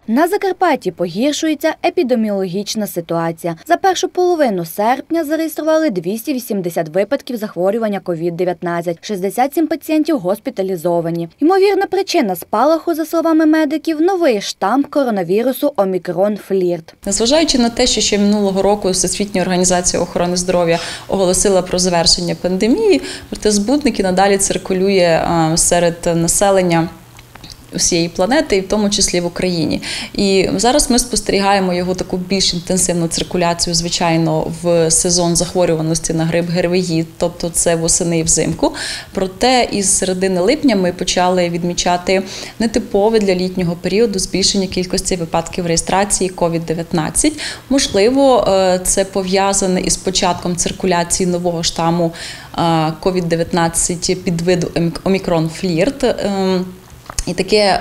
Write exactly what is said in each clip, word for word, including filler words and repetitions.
На Закарпатті погіршується епідеміологічна ситуація. За першу половину серпня зареєстрували двісті вісімдесят випадків захворювання ковід дев'ятнадцять, шістдесят сім пацієнтів госпіталізовані. Ймовірна причина спалаху, за словами медиків, новий штам коронавірусу омікрон флірт. Незважаючи на те, що ще минулого року Всесвітня організація охорони здоров'я оголосила про завершення пандемії, проте збудник і надалі циркулює серед населення всієї планети, і в тому числі в Україні. І зараз ми спостерігаємо його таку більш інтенсивну циркуляцію, звичайно, в сезон захворюваності на грип гервеїд, тобто це восени і взимку. Проте із середини липня ми почали відмічати нетипове для літнього періоду збільшення кількості випадків реєстрації ковід дев'ятнадцять. Можливо, це пов'язане із початком циркуляції нового штаму ковід дев'ятнадцять підвиду омікрон флірт. І таке,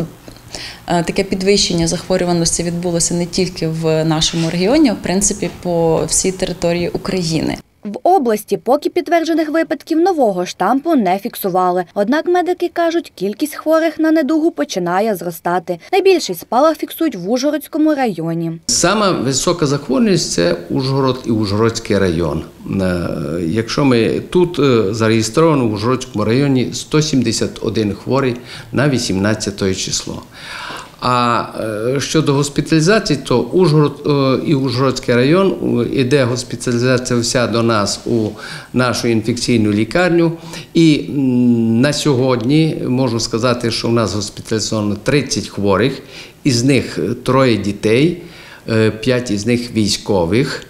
таке підвищення захворюваності відбулося не тільки в нашому регіоні, а в принципі по всій території України. В області поки підтверджених випадків нового штаму не фіксували. Однак медики кажуть, кількість хворих на недугу починає зростати. Найбільший спалах фіксують в Ужгородському районі. Сама висока захворюваність – це Ужгород і Ужгородський район. Якщо ми тут зареєстровано в Ужгородському районі сто сімдесят один хворий на вісімнадцяте число. А щодо госпіталізації, то Ужгород і Ужгородський район, іде госпіталізація вся до нас у нашу інфекційну лікарню. І на сьогодні можу сказати, що у нас госпіталізовано тридцять хворих, із них троє дітей, п'ять із них військових,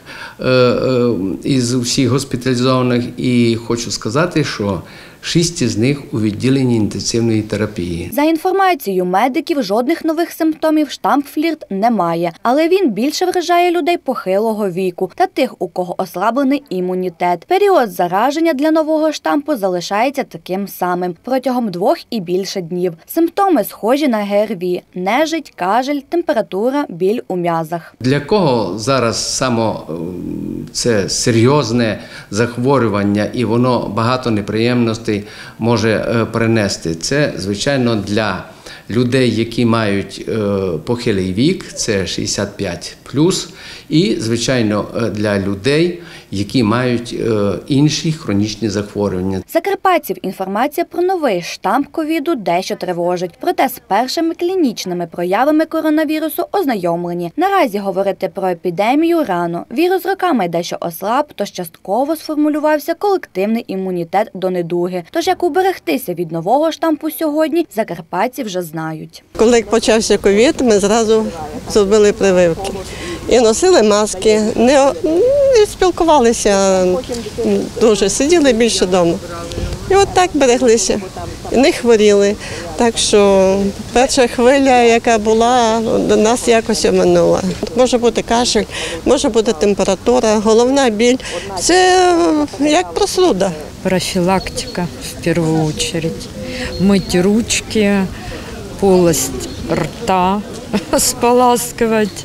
із усіх госпіталізованих. І хочу сказати, що шість із них у відділенні інтенсивної терапії. За інформацією медиків, жодних нових симптомів штам флірт немає, але він більше вражає людей похилого віку та тих, у кого ослаблений імунітет. Період зараження для нового штаму залишається таким самим – протягом двох і більше днів. Симптоми схожі на ГРВІ – нежить, кашель, температура, біль у м'язах. Для кого зараз саме це серйозне захворювання і воно багато неприємностей може принести? Це, звичайно, для людей, які мають похилий вік, це шістдесят п'ять плюс, і, звичайно, для людей, які мають інші хронічні захворювання. Закарпатців інформація про новий штам ковіду дещо тривожить. Проте з першими клінічними проявами коронавірусу ознайомлені. Наразі говорити про епідемію рано. Вірус роками дещо ослаб, тож частково сформулювався колективний імунітет до недуги. Тож як уберегтися від нового штаму сьогодні, закарпатці вже знають. Коли почався ковід, ми зразу зробили прививки. І носили маски, не, не спілкувалися дуже, сиділи більше вдома. І от так береглися, не хворіли. Так що перша хвиля, яка була, до нас якось оминула. Може бути кашель, може бути температура, головна біль. Це як простуда. Профілактика в першу чергу. Мити ручки, полость рта споласкивать.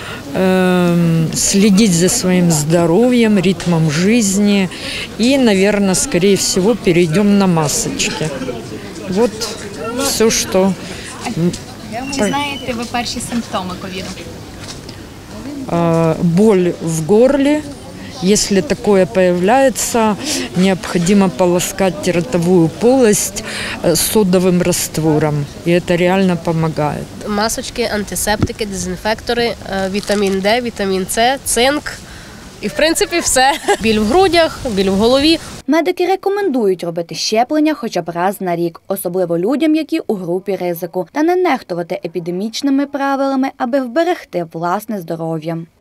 Следить за своим здоровьем, ритмом жизни и, наверное, скорее всего, перейдем на масочки. Вот все, что... Чи знаєте ви перші симптоми ковіду? Боль в горле. Если такое появляется, необходимо полоскать ротовую полость содовым раствором. И это реально помогает. Масочки, антисептики, дезінфектори, вітамін Д, вітамін С, цинк. І, в принципі, все. Біль в грудях, біль в голові. Медики рекомендують робити щеплення хоча б раз на рік, особливо людям, які у групі ризику, та не нехтувати епідемічними правилами, аби вберегти власне здоров'я.